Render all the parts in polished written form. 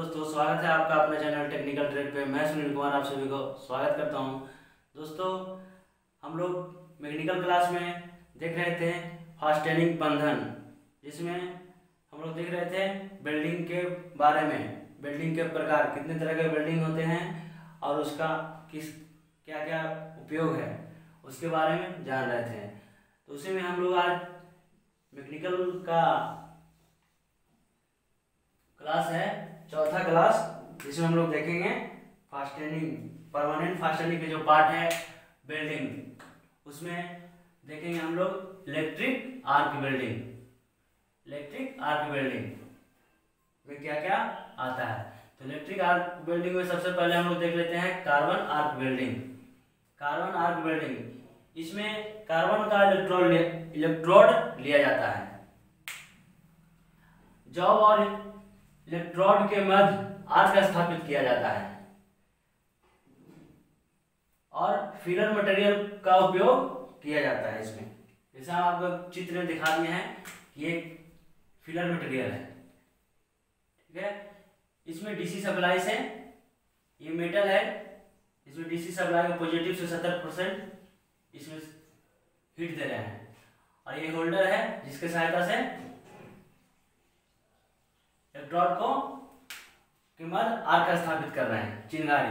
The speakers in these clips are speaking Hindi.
दोस्तों, स्वागत है आपका अपने चैनल टेक्निकल ट्रेड पे। मैं सुनील कुमार आप सभी को स्वागत करता हूं। दोस्तों, हम लोग मैकेनिकल क्लास में देख रहे थे फास्टेनिंग बंधन, जिसमें हम लोग देख रहे थे वेल्डिंग के बारे में। वेल्डिंग के प्रकार, कितने तरह के वेल्डिंग होते हैं और उसका क्या क्या उपयोग है, उसके बारे में जान रहे थे। तो उसी में हम लोग आज मैकेनिकल का क्लास है, चौथा क्लास, जिसमें हम लोग देखेंगे फास्टेनिंग, परमानेंट फास्टेनिंग के जो पार्ट है वेल्डिंग, उसमें देखेंगे हम लोग electric arc welding. Electric arc welding में क्या क्या आता है, तो इलेक्ट्रिक आर्क वेल्डिंग में सबसे पहले हम लोग देख लेते हैं carbon arc welding. Carbon arc welding, इसमें कार्बन का इलेक्ट्रोड लिया जाता है। जॉब और इलेक्ट्रोड के मध्य आर्क स्थापित किया जाता है और फिलर मटेरियल का उपयोग किया जाता है। इसमें जैसे हम आपको चित्र में दिखा दिए हैं कि ये फिलर मटेरियल है, ठीक है। इसमें डीसी सप्लाई से, ये मेटल है, इसमें डीसी सप्लाई का पॉजिटिव से 70% इसमें हीट दे रहे हैं, और ये होल्डर है जिसके सहायता से इलेक्ट्रोड को के मध्य आर्क स्थापित कर रहे हैं, चिंगारी।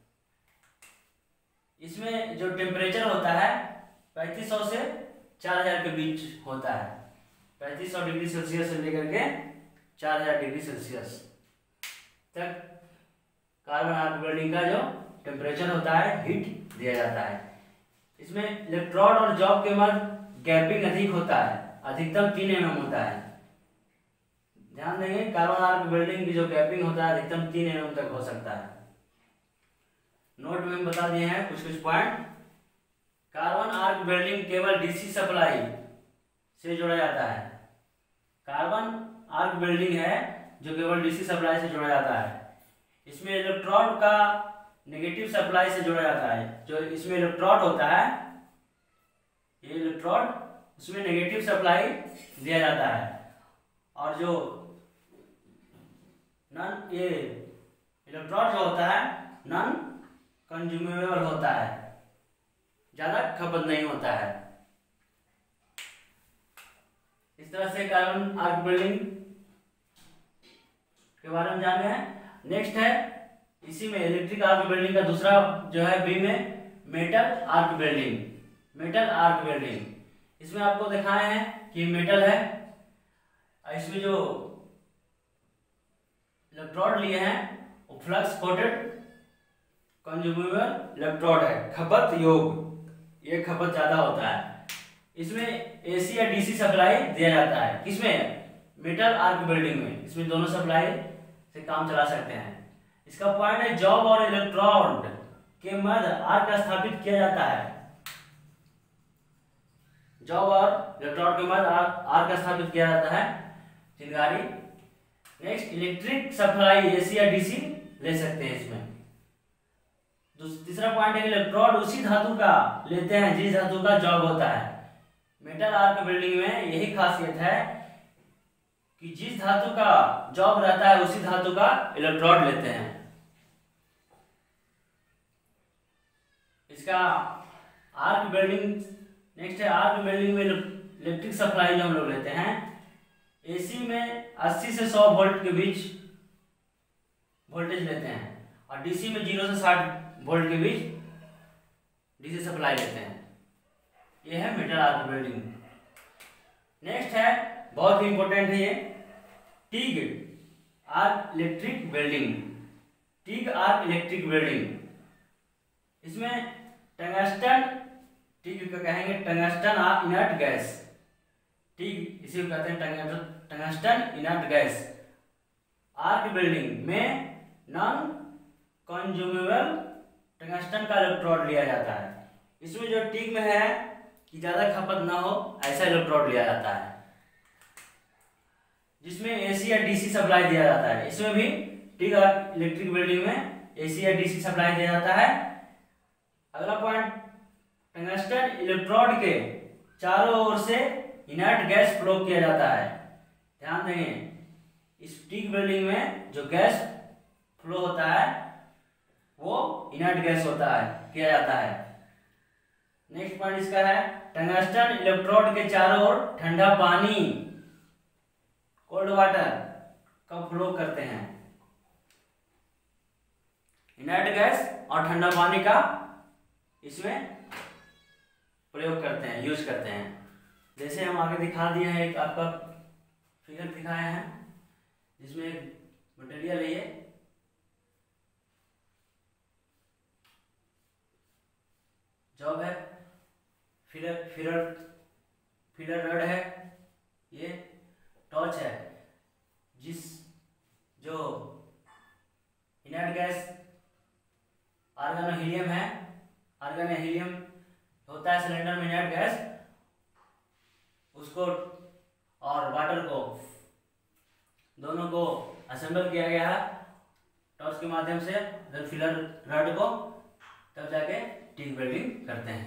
इसमें जो टेम्परेचर होता है 3500 से 4000 के बीच होता है। 3500 डिग्री सेल्सियस से लेकर के 4000 डिग्री सेल्सियस तक कार्बन आर्क वेल्डिंग का जो टेम्परेचर होता है, हीट दिया जाता है। इसमें इलेक्ट्रोड और जॉब के मध्य गैपिंग अधिक होता है, अधिकतम 3 mm होता है। ध्यान देंगे, कार्बन आर्क वेल्डिंग की जो गैपिंग होता है अधिकतम 3 mm तक हो सकता है। नोट में बता दिए हैं कुछ कुछ पॉइंट। कार्बन आर्क वेल्डिंग केवल डीसी सप्लाई से जोड़ा जाता है। कार्बन आर्क वेल्डिंग है जो केवल डीसी सप्लाई से जोड़ा जाता है। इसमें इलेक्ट्रोड का नेगेटिव सप्लाई से जोड़ा जाता है। जो इसमें इलेक्ट्रोड होता है, ये इलेक्ट्रोड, उसमें नेगेटिव सप्लाई दिया जाता है, और जो ये इलेक्ट्रोड जो होता है नॉन कंज्यूमेबल होता है, ज्यादा खपत नहीं होता है। इस तरह से कार्बन आर्क वेल्डिंग के बारे में जान गए हैं। नेक्स्ट है, इसी में इलेक्ट्रिक आर्क वेल्डिंग का दूसरा जो है बी में metal arc welding. Metal arc welding, इसमें आपको दिखाए हैं कि मेटल है, इसमें जो इलेक्ट्रोड लिए हैं वो फ्लक्स कोटेड कंज्यूमेबल इलेक्ट्रोड है, खपत योग, ये खपत ज्यादा होता है। इसमें एसी या डीसी सप्लाई दिया जाता है। किसमें? मेटल आर्क वेल्डिंग में। इसमें दोनों सप्लाई से काम चला सकते हैं। इसका पॉइंट है, जॉब और इलेक्ट्रोड के मध्य आर्क स्थापित किया जाता है। जॉब और इलेक्ट्रोड के मध्य आर्क स्थापित किया जाता है, चिंगारी। नेक्स्ट, इलेक्ट्रिक सप्लाई एसी या डीसी ले सकते हैं इसमें। तीसरा पॉइंट है, इलेक्ट्रोड उसी धातु का लेते हैं जिस धातु का जॉब होता है। मेटल आर्क वेल्डिंग में यही खासियत है कि जिस धातु का जॉब रहता है उसी धातु का इलेक्ट्रोड लेते हैं। इसका आर्क वेल्डिंग, नेक्स्ट है आर्क वेल्डिंग में इलेक्ट्रिक सप्लाई जो हम लोग लेते हैं, एसी में 80 से 100 वोल्ट के बीच वोल्टेज लेते हैं, और डीसी में 0 से 60 वोल्ट के बीच डीसी सप्लाई लेते हैं। यह है मेटल आर्क वेल्डिंग। नेक्स्ट है, बहुत ही इंपॉर्टेंट है ये, TIG arc electric welding. TIG arc electric welding, इसमें टंगस्टन, टिग का कहेंगे टंगस्टन इनर्ट गैस, टिग इसी को कहते हैं tungsten inert gas. Arc welding में नॉन कंज्यूमेबल टंगस्टन का इलेक्ट्रोड लिया जाता है। इसमें जो टिग में है कि ज्यादा खपत ना हो, ऐसा इलेक्ट्रोड लिया जाता है, जिसमें एसी या डीसी सप्लाई दिया जाता है। इसमें भी टिग आर्क इलेक्ट्रिक वेल्डिंग में एसी या डीसी सप्लाई दिया जाता है। अगला पॉइंट, टंगस्टन इलेक्ट्रोड के चारों ओर से इनर्ट गैस फ्लो किया जाता है। ध्यान देंगे, इस टिग वेल्डिंग में जो गैस फ्लो होता है वो इनर्ट गैस होता है, किया जाता है। नेक्स्ट पॉइंट इसका है टंगस्टन इलेक्ट्रोड के चारों ओर ठंडा पानी, कोल्ड वाटर का फ्लो करते हैं। इनर्ट गैस और ठंडा पानी का इसमें प्रयोग करते हैं, यूज करते हैं। जैसे हम आगे दिखा दिए हैं, एक आपका फिगर दिखाया है जिसमें एक मटेरियल है, ये जॉब है, फिलर रड है, ये टॉर्च है। जो इनर्ट गैस आर्गन और हीलियम है, आर्गन या हीलियम होता है सिलेंडर में इनर्ट गैस, उसको और वाटर को दोनों को असेंबल किया गया है टॉर्च के माध्यम से, फिलर रड को, तब जाके टिक वेल्डिंग करते हैं।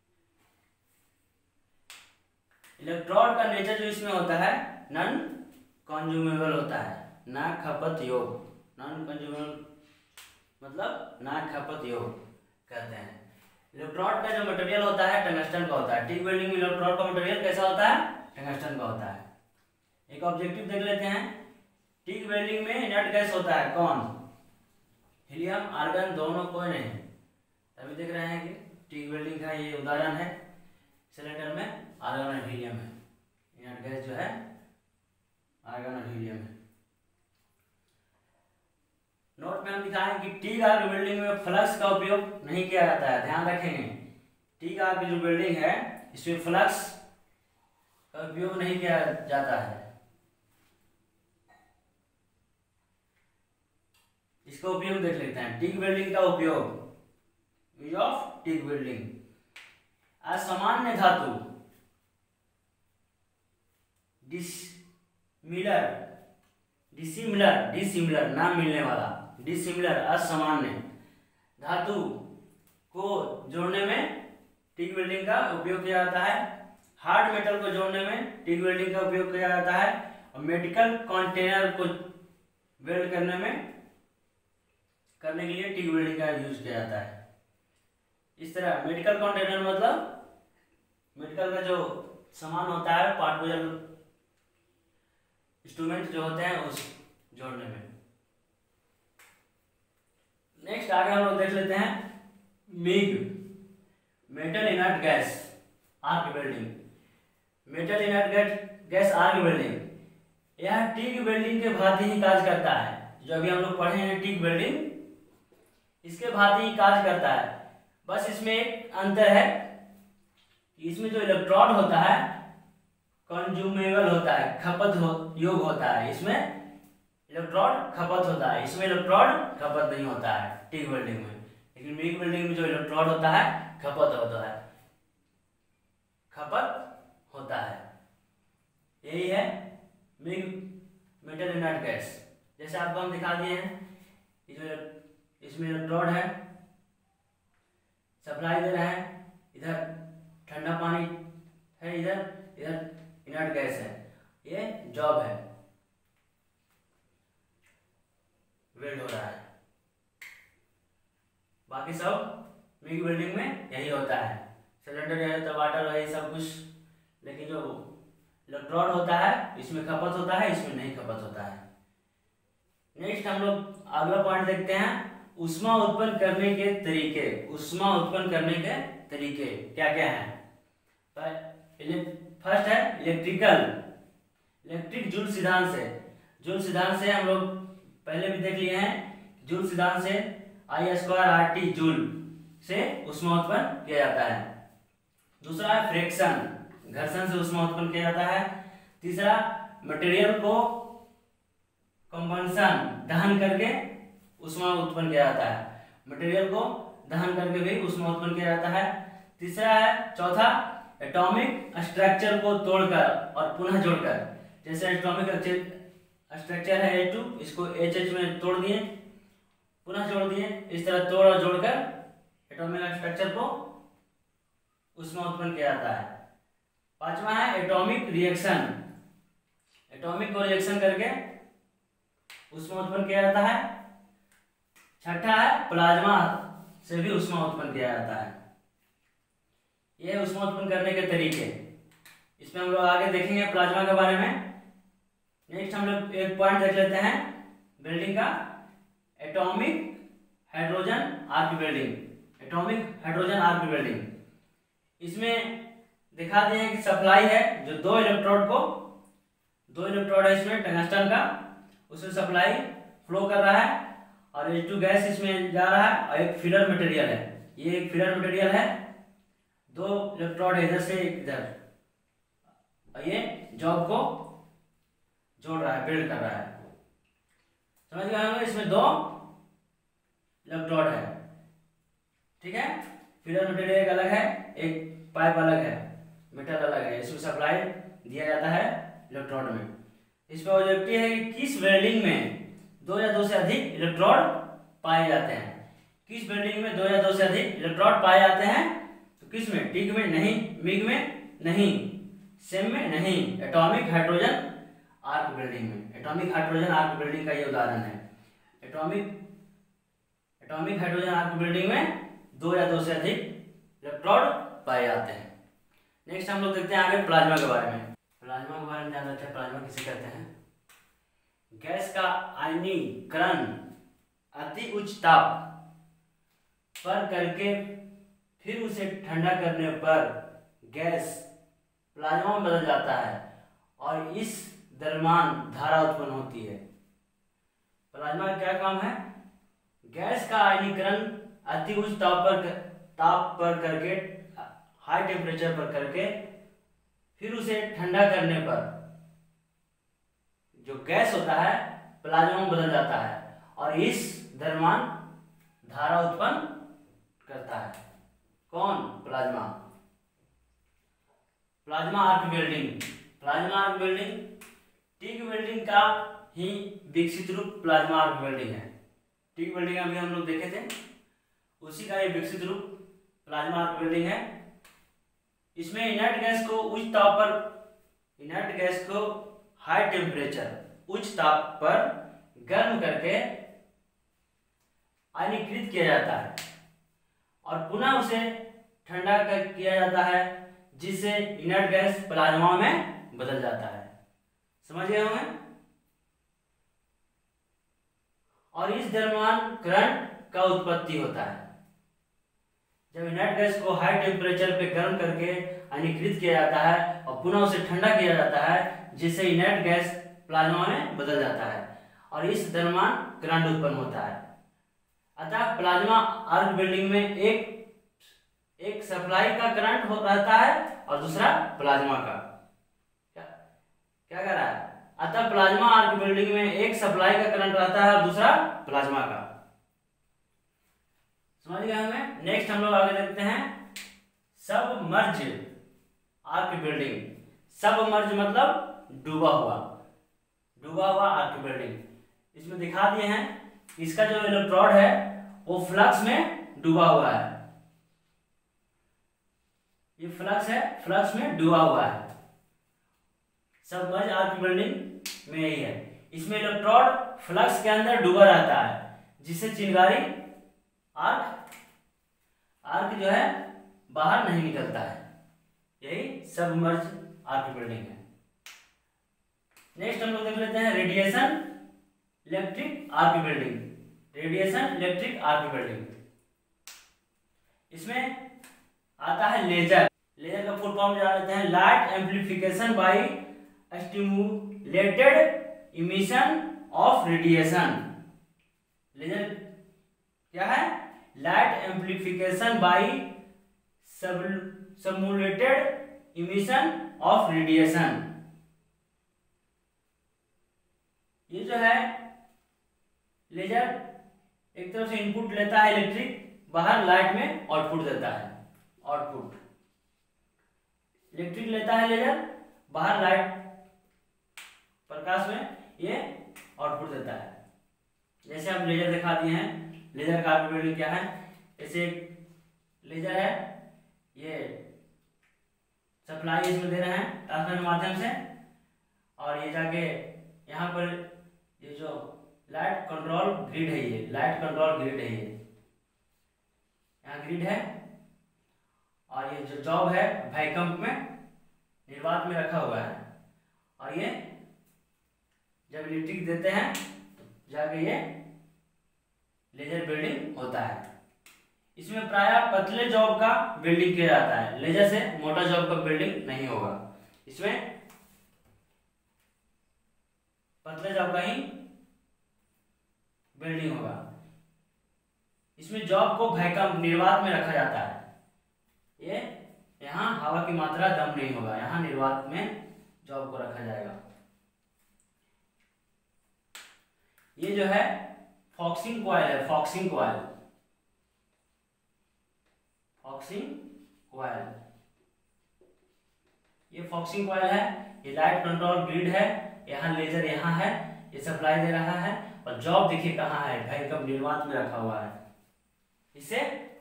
इलेक्ट्रोड का नेचर जो इसमें होता है नॉन कंज्यूमेबल होता है, ना खपत योग। नॉन कंज्यूमेबल मतलब ना खपत योग कहते हैं। इलेक्ट्रोड का जो मटेरियल होता है टंगस्टन का होता है। टिक वेल्डिंग में इलेक्ट्रोड का मटेरियल कैसा होता है? टंगस्टन का होता है। एक ऑब्जेक्टिव देख लेते हैं। टिक वेल्डिंग में इनर्ट गैस होता है कौन? हीलियम, आर्गन, दोनों कोई नहीं। अभी देख रहे हैं कि टिक वेल्डिंग का ये उदाहरण है, सिलेंडर में आर्गन और हीलियम है। इनर्ट गैस जो है आर्गन और हीलियम है। नोट में हम दिखाएं कि टिक आर्क वेल्डिंग में फ्लक्स का उपयोग नहीं किया जाता है। ध्यान रखेंगे, टिक आर्क की जो वेल्डिंग है इसमें फ्लक्स का उपयोग नहीं किया जाता है। इसका उपयोग देख लेते हैं। टिक वेल्डिंग का उपयोग, यूज ऑफ टिक वेल्डिंग। असामान्य धातु डिसिमिलर ना मिलने वाला, डिसिमिलर असामान्य धातु को जोड़ने में टिक वेल्डिंग का उपयोग किया जाता है। हार्ड मेटल को जोड़ने में टिक वेल्डिंग का उपयोग किया जाता है। और मेडिकल कंटेनर को वेल्ड करने के लिए टिक वेल्डिंग का यूज किया जाता है। इस तरह मेडिकल कंटेनर मतलब मेडिकल का जो सामान होता है, पार्ट इंस्ट्रूमेंट जो होते हैं उस जोड़ने में। नेक्स्ट आगे हम लोग देख लेते हैं MIG, metal inert gas arc welding. Metal inert gas arc welding, यह टिक वेल्डिंग के भांति ही कार्य करता है। जो अभी हम लोग पढ़े हैं टिक वेल्डिंग, इसके भांति ही कार्य करता है। बस इसमें एक अंतर है, इसमें जो इलेक्ट्रोड होता है कंज्यूमेबल होता है, योग होता है। इसमें इलेक्ट्रोड खपत होता है, इसमें इलेक्ट्रोड खपत नहीं होता है टिक वेल्डिंग में। लेकिन मिग वेल्डिंग में जो इलेक्ट्रोड होता है खपत होता है। यही है मिग मेटल इनर्ट गैस। जैसे आपको हम दिखा दिए हैं, इसमें इलेक्ट्रोड है, सप्लाई दे रहा है, इधर ठंडा पानी है, इधर इनर्ट गैस है, ये जॉब है, वेल्ड हो रहा है। बाकी सब मिग वेल्डिंग में यही होता है। सिलेंडर है तो वाटर है सब कुछ, लेकिन जो इलेक्ट्रोड होता है इसमें खपत होता है, इसमें नहीं खपत होता है। नेक्स्ट हम लोग अगला पॉइंट देखते हैं, ऊष्मा उत्पन्न करने के तरीके। ऊष्मा उत्पन्न करने के तरीके क्या क्या हैं? फर्स्ट है इलेक्ट्रिक जूल सिद्धांत से। जूल सिद्धांत से हम लोग पहले भी देख लिए हैं। जूल सिद्धांत से I²RT जूल से ऊष्मा उत्पन्न किया जाता है। दूसरा है फ्रिक्शन, घर्षण से ऊष्मा उत्पन्न किया जाता है। तीसरा मटेरियल को कंबंशन, दहन करके ऊष्मा उत्पन्न किया जाता है। मटेरियल को दहन करके भी ऊष्मा उत्पन्न किया जाता है। तीसरा है, चौथा, एटॉमिक स्ट्रक्चर को तोड़कर और पुनः जोड़कर। जैसे एटॉमिक स्ट्रक्चर है H2, इसको HH में तोड़ दिए, पुनः जोड़ दिए, इस तरह तोड़ और जोड़कर एटॉमिक स्ट्रक्चर को ऊष्मा उत्पन्न किया जाता है। पांचवा है एटॉमिक रिएक्शन, एटॉमिक को रिएक्शन करके ऊष्मा उत्पन्न किया जाता है। छठा है प्लाज्मा से भी ऊष्मा उत्पन्न किया जाता है। ये ऊष्मा उत्पन्न करने के तरीके, इसमें हम लोग आगे देखेंगे प्लाज्मा के बारे में। नेक्स्ट हम लोग एक पॉइंट देख लेते हैं वेल्डिंग का, atomic hydrogen arc welding. Atomic hydrogen arc welding, इसमें दिखा दिए हैं कि सप्लाई है जो दो इलेक्ट्रोड है इसमें टंगस्टन का, उसमें सप्लाई फ्लो कर रहा है और H2 गैस इसमें जा रहा है और एक फिलर मटेरियल है। ये एक फिलर मटेरियल है, दो इलेक्ट्रोड इधर से इधर, और ये जॉब को जोड़ रहा है, बिल्ड कर रहा है। समझ गए होंगे, इसमें दो इलेक्ट्रोड है, ठीक है। फिलर मटेरियल एक अलग है, एक पाइप अलग है, मेटल अलग है, इसमें सप्लाई दिया जाता है इलेक्ट्रोड में। इस पर ऑब्जेक्टिव है कि किस वेल्डिंग में दो या दो से अधिक इलेक्ट्रोड पाए जाते हैं। किस वेल्डिंग में दो या दो से अधिक इलेक्ट्रोड पाए जाते हैं, तो किस में, टिग में नहीं, मिग में नहीं, सेम में नहीं, एटॉमिक हाइड्रोजन आर्क वेल्डिंग में। एटॉमिक हाइड्रोजन आर्क वेल्डिंग का ये उदाहरण है। एटॉमिक हाइड्रोजन आर्क वेल्डिंग में दो या दो से अधिक इलेक्ट्रोड पाए जाते हैं। नेक्स्ट हम लोग देखते हैं आगे प्लाज्मा के बारे में। प्लाज्मा के बारे में ध्यान रखते हैं, प्लाज्मा किसे कहते हैं। गैस का आयनीकरण अति उच्च ताप पर करके फिर उसे ठंडा करने पर गैस प्लाज्मा में बदल जाता है और इस दरमियान धारा उत्पन्न होती है। प्लाज्मा का क्या काम है, गैस का आयनीकरण अति उच्च ताप पर करके, हाई टेम्परेचर पर करके फिर उसे ठंडा करने पर जो गैस होता है प्लाज्मा में बदल जाता है और इस दरमियान धारा उत्पन्न करता है। कौन, plasma. Plasma arc welding, plasma arc welding TIG welding का ही विकसित रूप प्लाज्मा आर्क वेल्डिंग है। टिग वेल्डिंग अभी हम लोग देखे थे, उसी का ये विकसित रूप प्लाज्मा आर्क वेल्डिंग है। इसमें इनर्ट गैस को उच्च ताप पर, इनर्ट गैस को हाई टेम्परेचर उच्च ताप पर गर्म करके आयनीकृत किया जाता है और पुनः उसे ठंडा किया जाता है, जिससे इनर्ट गैस प्लाज्मा में बदल जाता है। समझ गए होंगे। और इस दरमियान करंट का उत्पत्ति होता है। जब इनर्ट गैस को हाई टेम्परेचर पे गर्म करके आयनीकृत किया जाता है और पुनः उसे ठंडा किया जाता है, जिससे इनर्ट गैस प्लाज्मा में बदल जाता है और इस दरमियान करंट उत्पन्न होता है। अतः प्लाज्मा आर्क वेल्डिंग में एक सप्लाई का करंट रहता है और दूसरा प्लाज्मा का। क्या कह रहा है, अतः प्लाज्मा आर्क वेल्डिंग में एक सप्लाई का करंट रहता है और दूसरा प्लाज्मा का। समझ गए हमें। नेक्स्ट हम लोग आगे देखते हैं सबमर्ज आर्क वेल्डिंग। सबमर्ज मतलब डूबा हुआ आर्क वेल्डिंग। इसमें दिखा दिए हैं, इसका जो इलेक्ट्रोड है वो फ्लक्स में डूबा हुआ है। ये फ्लक्स है, फ्लक्स में डूबा हुआ है। सबमर्ज आर्क वेल्डिंग में यही है। इसमें इलेक्ट्रोड फ्लक्स के अंदर डूबा रहता है, जिससे चिंगारी आर्क जो है बाहर नहीं निकलता है। यही सबमर्ज आर्क वेल्डिंग है। नेक्स्ट हम लोग देख लेते हैं radiation electric arc welding. Radiation electric arc welding, इसमें आता है लेजर। लेजर का फुल फॉर्म जान लेते हैं, light amplification by stimulated emission of radiation. Laser क्या है, light amplification by simulated emission of radiation. ये जो है लेजर एक तरफ से इनपुट लेता है इलेक्ट्रिक, बाहर लाइट में आउटपुट देता है। आउटपुट इलेक्ट्रिक लेता है लेजर, बाहर लाइट प्रकाश में ये आउटपुट देता है। जैसे हम लेजर दिखा दिए हैं, लेजर का आर्क वेल्डिंग क्या है। ऐसे लेजर है, ये सप्लाई इसमें दे रहे हैं ट्रांसफार्मर के माध्यम से, और ये जाके यहाँ पर ये जो लाइट कंट्रोल ग्रिड है, ये लाइट कंट्रोल ग्रिड है, ये यहाँ ग्रिड है। और ये जो जॉब है वैक्यूम में निर्वात में रखा हुआ है। और ये जब इलेक्ट्रिक देते हैं तो जाके ये लेजर बिल्डिंग होता है। इसमें प्रायः पतले जॉब का बिल्डिंग किया जाता है, लेजर से मोटा जॉब का बिल्डिंग नहीं होगा। इसमें पतले जॉब का ही बिल्डिंग होगा। इसमें जॉब को वैक्यूम निर्वात में रखा जाता है। ये यहाँ हवा की मात्रा दम नहीं होगा, यहाँ निर्वात में जॉब को रखा जाएगा। ये जो है फॉक्सिंग कॉइल है, फॉक्सिंग कॉइल, फॉक्सिंग कॉइल, ये फॉक्सिंग कॉइल है। ये लाइट कंट्रोल ग्रिड है, यहाँ लेजर यहाँ है, ये सप्लाई दे रहा है। और जॉब देखिए कहाँ है, वैक्यूम निर्वात में रखा हुआ है। इसे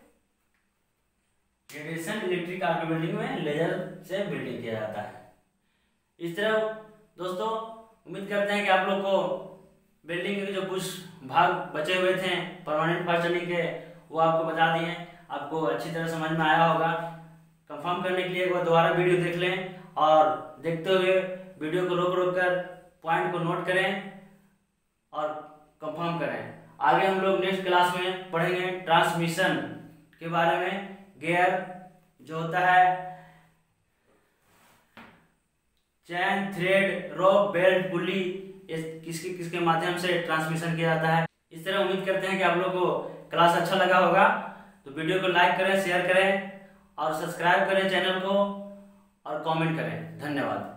रेडिएशन इलेक्ट्रिक आर्क बिल्डिंग में लेजर से बिल्डिंग किया जाता है। इस तरह दोस्तों उम्मीद करते हैं कि आप लोग को बिल्डिंग के जो कुछ भाग बचे हुए थे परमानेंट फास्टनिंग के, वो आपको बता दिए, आपको अच्छी तरह समझ में आया होगा। कंफर्म करने के लिए एक बार दोबारा वीडियो देख लें और देखते हुए वीडियो को रोक रोक कर पॉइंट को नोट करें और कंफर्म करें। आगे हम लोग नेक्स्ट क्लास में पढ़ेंगे ट्रांसमिशन के बारे में। गियर जो होता है, चैन, थ्रेड, रोप, बेल्ट, पुली, किसके किसके माध्यम से ट्रांसमिशन किया जाता है। इस तरह उम्मीद करते हैं कि आप लोग को क्लास अच्छा लगा होगा। तो वीडियो को लाइक करें, शेयर करें और सब्सक्राइब करें चैनल को और कमेंट करें। धन्यवाद।